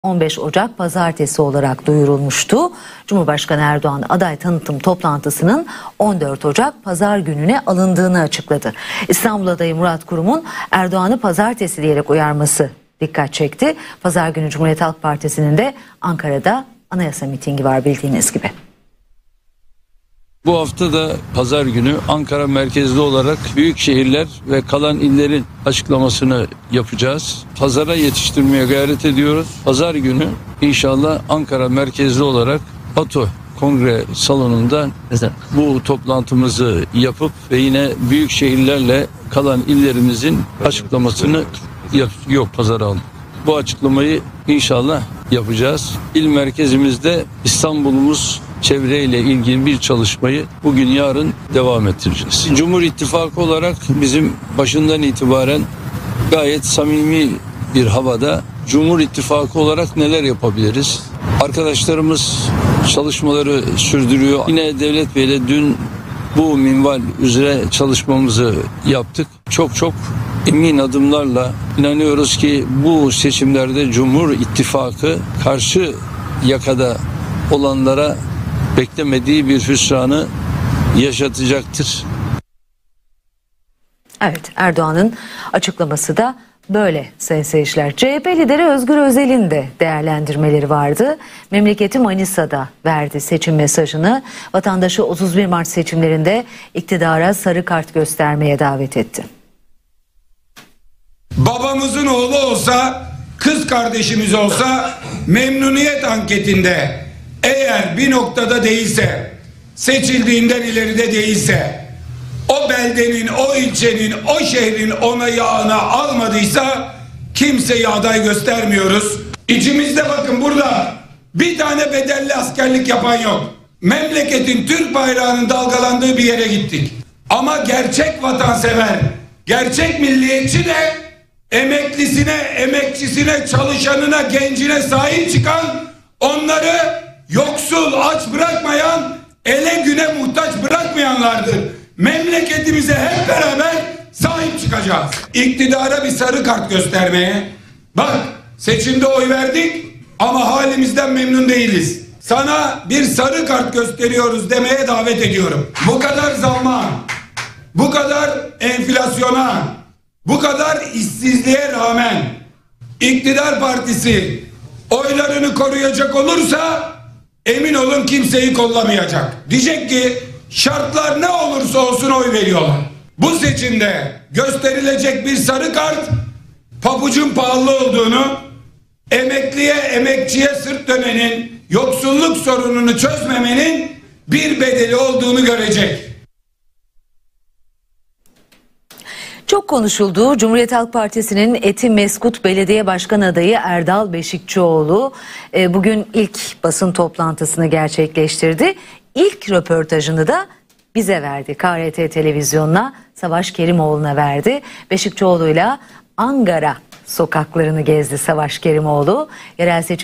15 Ocak Pazartesi olarak duyurulmuştu. Cumhurbaşkanı Erdoğan aday tanıtım toplantısının 14 Ocak Pazar gününe alındığını açıkladı. İstanbul adayı Murat Kurum'un Erdoğan'ı Pazartesi diyerek uyarması dikkat çekti. Pazar günü Cumhuriyet Halk Partisi'nin de Ankara'da anayasa mitingi var bildiğiniz gibi. Bu hafta da pazar günü Ankara merkezli olarak büyük şehirler ve kalan illerin açıklamasını yapacağız. Pazara yetiştirmeye gayret ediyoruz. Pazar günü inşallah Ankara merkezli olarak ATO Kongre Salonu'nda bu toplantımızı yapıp ve yine büyük şehirlerle kalan illerimizin açıklamasını pazara alın. Bu açıklamayı inşallah yapacağız. İl merkezimizde İstanbul'umuz çevreyle ilgili bir çalışmayı bugün yarın devam ettireceğiz. Cumhur İttifakı olarak bizim başından itibaren gayet samimi bir havada Cumhur İttifakı olarak neler yapabiliriz? Arkadaşlarımız çalışmaları sürdürüyor. Yine Devlet Bey'le dün bu minval üzere çalışmamızı yaptık. Çok emin adımlarla inanıyoruz ki bu seçimlerde Cumhur İttifakı karşı yakada olanlara beklemediği bir hüsranı yaşatacaktır. Evet, Erdoğan'ın açıklaması da böyle sayın seyirciler. CHP lideri Özgür Özel'in de değerlendirmeleri vardı. Memleketi Manisa'da verdi seçim mesajını. Vatandaşı 31 Mart seçimlerinde iktidara sarı kart göstermeye davet etti. Babamızın oğlu olsa, kız kardeşimiz olsa memnuniyet anketinde eğer bir noktada değilse, seçildiğinden ileride değilse, o beldenin, o ilçenin, o şehrin onayını almadıysa kimseye aday göstermiyoruz. İçimizde bakın burada bir tane bedelli askerlik yapan yok. Memleketin Türk bayrağının dalgalandığı bir yere gittik. Ama gerçek vatansever, gerçek milliyetçi de emeklisine, emekçisine, çalışanına, gencine sahip çıkan, onları yoksul, aç bırakmayan, ele güne muhtaç bırakmayanlardır. Memleketimize hep beraber sahip çıkacağız. İktidara bir sarı kart göstermeye, bak seçimde oy verdik ama halimizden memnun değiliz, sana bir sarı kart gösteriyoruz demeye davet ediyorum. Bu kadar zamma, bu kadar enflasyona, bu kadar işsizliğe rağmen iktidar partisi oylarını koruyacak olursa emin olun kimseyi kollamayacak. Diyecek ki şartlar ne olursa olsun oy veriyorlar. Bu seçimde gösterilecek bir sarı kart pabucun pahalı olduğunu, emekliye, emekçiye sırt dönenin, yoksulluk sorununu çözmemenin bir bedeli olduğunu görecek. Çok konuşuldu. Cumhuriyet Halk Partisi'nin Etimeskut Belediye Başkan adayı Erdal Beşikçioğlu bugün ilk basın toplantısını gerçekleştirdi. İlk röportajını da bize verdi. KRT Televizyonu'na, Savaş Kerimoğlu'na verdi. Beşikçioğlu'yla Ankara sokaklarını gezdi Savaş Kerimoğlu. Yerel seçim